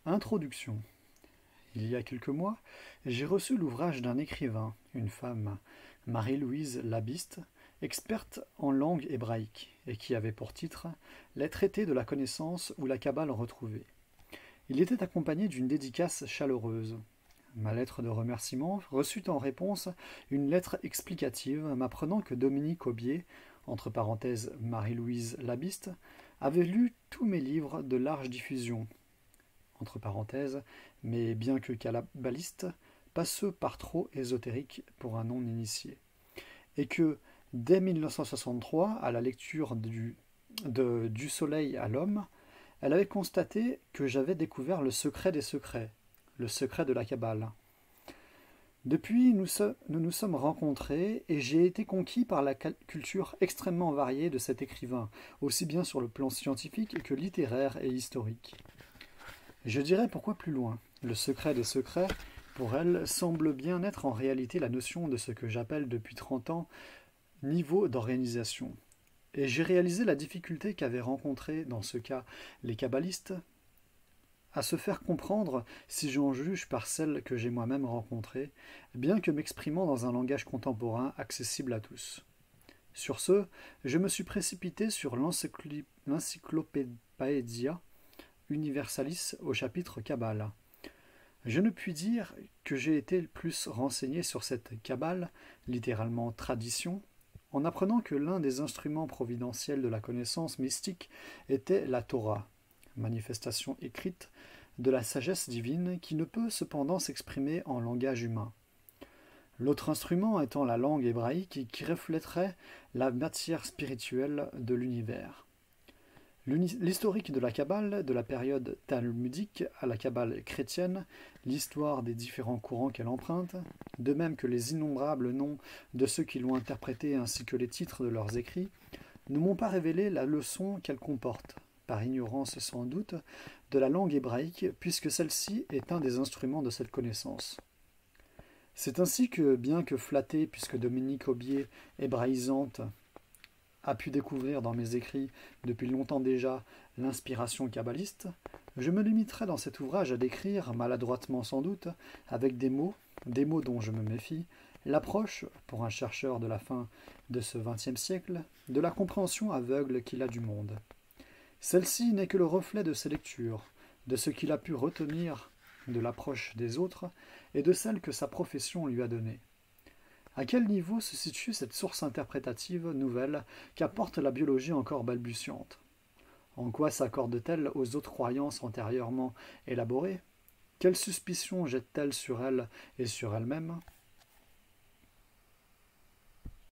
Introduction. Il y a quelques mois, j'ai reçu l'ouvrage d'un écrivain, une femme, Marie-Louise Labiste, experte en langue hébraïque, et qui avait pour titre Les traités de la connaissance ou la Kabbale retrouvée. Il était accompagné d'une dédicace chaleureuse. Ma lettre de remerciement reçut en réponse une lettre explicative m'apprenant que Dominique Aubier, entre parenthèses Marie-Louise Labiste, avait lu tous mes livres de large diffusion, entre parenthèses, mais bien que kabbaliste, pas ceux par trop ésotériques pour un non-initié. Et que, dès 1963, à la lecture Du Soleil à l'homme, elle avait constaté que j'avais découvert le secret des secrets, le secret de la Kabbale. Depuis, nous nous sommes rencontrés et j'ai été conquis par la culture extrêmement variée de cet écrivain, aussi bien sur le plan scientifique que littéraire et historique. Je dirais pourquoi plus loin. Le secret des secrets, pour elle, semble bien être en réalité la notion de ce que j'appelle depuis 30 ans niveau d'organisation. Et j'ai réalisé la difficulté qu'avaient rencontrée, dans ce cas, les kabbalistes, à se faire comprendre si j'en juge par celles que j'ai moi-même rencontrées, bien que m'exprimant dans un langage contemporain accessible à tous. Sur ce, je me suis précipité sur l'Encyclopædia Universalis au chapitre Kabbale. Je ne puis dire que j'ai été le plus renseigné sur cette Kabbale, littéralement tradition, en apprenant que l'un des instruments providentiels de la connaissance mystique était la Torah, manifestation écrite de la sagesse divine qui ne peut cependant s'exprimer en langage humain. L'autre instrument étant la langue hébraïque qui reflèterait la matière spirituelle de l'univers. L'historique de la Kabbale, de la période talmudique à la Kabbale chrétienne, l'histoire des différents courants qu'elle emprunte, de même que les innombrables noms de ceux qui l'ont interprétée ainsi que les titres de leurs écrits, ne m'ont pas révélé la leçon qu'elle comporte, par ignorance sans doute, de la langue hébraïque, puisque celle-ci est un des instruments de cette connaissance. C'est ainsi que, bien que flattée, puisque Dominique Aubier, hébraïsante, a pu découvrir dans mes écrits depuis longtemps déjà l'inspiration kabbaliste, je me limiterai dans cet ouvrage à décrire, maladroitement sans doute, avec des mots dont je me méfie, l'approche, pour un chercheur de la fin de ce XXe siècle, de la compréhension aveugle qu'il a du monde. Celle-ci n'est que le reflet de ses lectures, de ce qu'il a pu retenir de l'approche des autres et de celle que sa profession lui a donnée. À quel niveau se situe cette source interprétative nouvelle qu'apporte la biologie encore balbutiante? En quoi s'accorde-t-elle aux autres croyances antérieurement élaborées? Quelle suspicion jette-t-elle sur elle et sur elle-même?